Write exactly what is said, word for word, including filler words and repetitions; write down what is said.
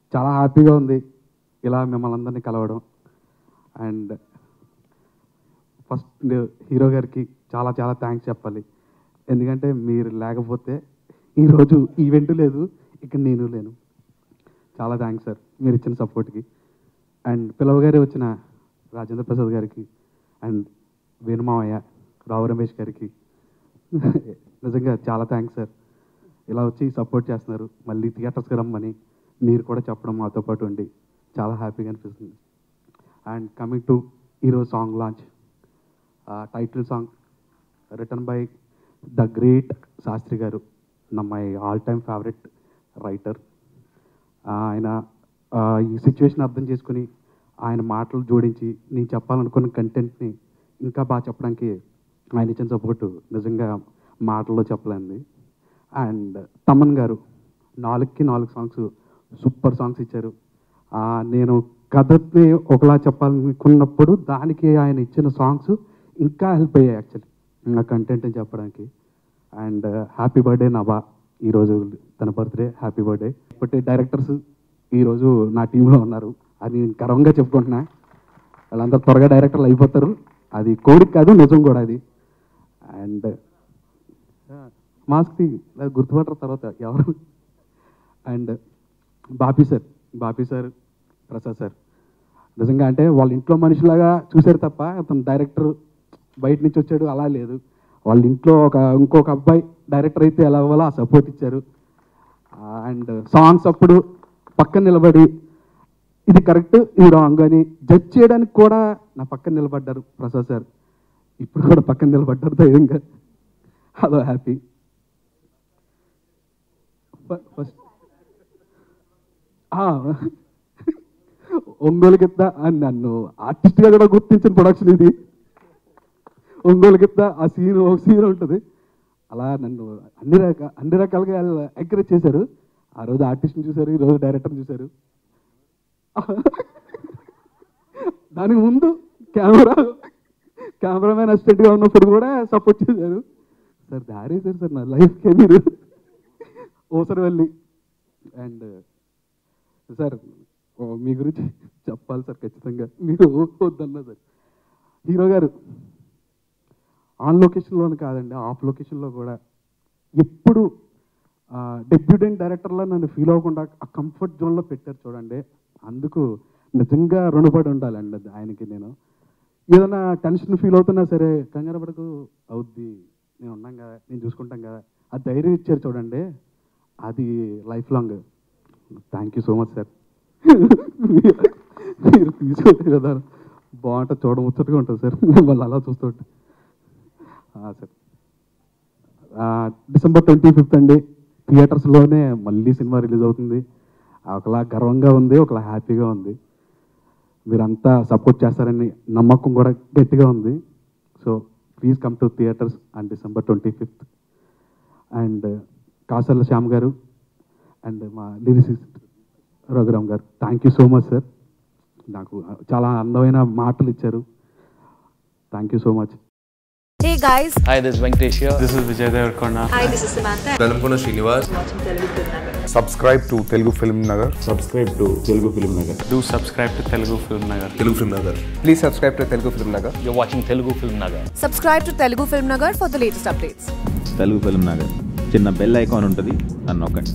చాలా హ్యాపీగా ఉంది ఇలా మిమ్మల్ని అందరినీ కలవడం. అండ్ ఫస్ట్ హీరో గారికి చాలా చాలా థ్యాంక్స్ చెప్పాలి, ఎందుకంటే మీరు లేకపోతే ఈరోజు ఈవెంట్ లేదు, ఇక్కడ నేను లేను. చాలా థ్యాంక్స్ సార్ మీరు ఇచ్చిన సపోర్ట్కి. అండ్ పిలవ గారి వచ్చిన రాజేంద్ర ప్రసాద్ గారికి అండ్ వేణుమావయ్య, రావు రమేష్ గారికి నిజంగా చాలా థ్యాంక్స్ సార్. ఇలా వచ్చి సపోర్ట్ చేస్తున్నారు, మళ్ళీ థియేటర్స్కి రమ్మని మీరు కూడా చెప్పడం మాతో పాటు ఉండి చాలా హ్యాపీగా అనిపిస్తుంది. అండ్ కమింగ్ టు ఈరోజు song launch, title song written by the great Shastri garu, నా my all time favourite writer. ఆయన ఈ సిచ్యువేషన్ అర్థం చేసుకుని ఆయన మాటలు జోడించి నేను చెప్పాలనుకున్న కంటెంట్ని ఇంకా బాగా చెప్పడానికి ఆయన ఇచ్చిన సపోర్టు నిజంగా మాటల్లో చెప్పలేంది. అండ్ తమన్ గారు నాలుగుకి నాలుగు సాంగ్స్ సూపర్ సాంగ్స్ ఇచ్చారు. నేను కథని ఒకలా చెప్పాలనుకున్నప్పుడు దానికి ఆయన ఇచ్చిన సాంగ్స్ ఇంకా హెల్ప్ అయ్యాయి యాక్చువల్లీ నా కంటెంట్ని చెప్పడానికి. అండ్ హ్యాపీ బర్త్డే నభా, ఈరోజు తన birthday, happy birthday. But directors ఈరోజు నా టీంలో ఉన్నారు, అది నేను గర్వంగా చెప్పుకుంటున్నా. వాళ్ళందరూ త్వరగా డైరెక్టర్లు అయిపోతారు, అది కోరిక కాదు నిజం కూడా అది. అండ్ మాస్క్ది గుర్తుపట్టరు తర్వాత ఎవరు. And Bapi sir, Bapi sir, Prasad sir నిజంగా అంటే వాళ్ళ ఇంట్లో మనిషిలాగా చూశారు తప్ప అతను డైరెక్టర్ బయట నుంచి వచ్చాడు అలా లేదు. వాళ్ళ ఇంట్లో ఒక ఇంకొక అబ్బాయి డైరెక్టర్ అయితే ఎలా అవ్వాలో ఆ సపోర్ట్ ఇచ్చారు. అండ్ సాంగ్స్ అప్పుడు పక్కన నిలబడి ఇది కరెక్ట్ ఇది రాంగ్ అని జడ్జ్ చేయడానికి కూడా నా పక్కన నిలబడ్డారు ప్రసాద్ సార్. ఇప్పుడు కూడా పక్కన నిలబడ్డారు ధైర్యంగా, అదో హ్యాపీ. ఫస్ట్ ఒంగోలు గిత్త అని నన్ను ఆర్టిస్ట్గా కూడా గుర్తించిన ప్రొడక్షన్ ఇది. ఒంగోలు గిత్త ఆ సీన్ ఒక సీన్ ఉంటుంది, అలా నన్ను అన్ని రకాల అన్ని రకాలుగా ఎంకరేజ్ చేశారు. ఆ రోజు ఆర్టిస్ట్ని చూశారు, ఈరోజు డైరెక్టర్ని చూశారు. దానికి ముందు కెమెరా కెమెరామెన్ అసిస్టెంట్గా ఉన్నప్పుడు కూడా సపోర్ట్ చేశారు. సార్ దారి సార్ సార్ నా లైఫ్కే మీరు ఓసరి వెళ్ళి. అండ్ సార్ మీ గురించి చెప్పాలి సార్ ఖచ్చితంగా, మీరు వద్దన్నా సార్. హీరో గారు ఆన్ లొకేషన్లోనే కాదండి ఆఫ్ లొకేషన్లో కూడా ఎప్పుడు డెబ్యూటెంట్ డైరెక్టర్లో నన్ను ఫీల్ అవ్వకుండా ఆ కంఫర్ట్ జోన్లో పెట్టారు చూడండి. అందుకు నిజంగా రుణపడి ఉండాలండి ఆయనకి. నేను ఏదైనా టెన్షన్ ఫీల్ అవుతున్నా సరే కంగారు పడకు అవుద్ది, నేను ఉన్నాం కదా, నేను చూసుకుంటాం కదా, ఆ ధైర్యం ఇచ్చారు చూడండి, అది life long. Thank you so much sir. మీరు తీసుకోలేదు కదా, బాగుంటుంది, చూడముచ్చటగా ఉంటుంది సార్ మిమ్మల్ని అలా చూస్తుంటే. సార్ డిసెంబర్ ట్వంటీ ఫిఫ్త్ అండి థియేటర్స్లోనే మళ్ళీ సినిమా రిలీజ్ అవుతుంది. ఒకలా గర్వంగా ఉంది, ఒకలా హ్యాపీగా ఉంది. మీరంతా సపోర్ట్ చేస్తారని నమ్మకం కూడా గట్టిగా ఉంది. So please come to theatres on December twenty fifth. And Kasarla Shyam garu and మా lyricist Raghuram garu, thank you so much sir. నాకు చాలా అందమైన మాటలు ఇచ్చారు. Thank you so much. Hey guys. Hi, this is Venkatesh here. This is Vijay Devarkonda. Hi, this is Samantha. Velamkona Srinivas. Subscribe to Telugu Film Nagar. Subscribe to Telugu Film Nagar. Do subscribe to Telugu Film Nagar. Telugu Film Nagar. Please subscribe to Telugu Film Nagar. You're watching Telugu Film Nagar. Subscribe to Telugu Film Nagar for the latest updates. Telugu Film Nagar. చిన్న bell icon ఉంటుంది, అన్న నొక్కండి.